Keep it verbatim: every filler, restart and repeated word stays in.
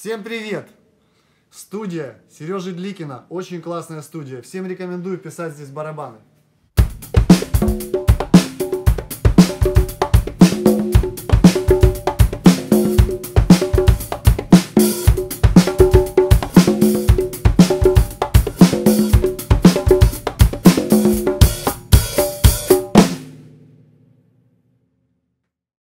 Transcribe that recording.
Всем привет! Студия Сережи Дликина. Очень классная студия. Всем рекомендую писать здесь барабаны.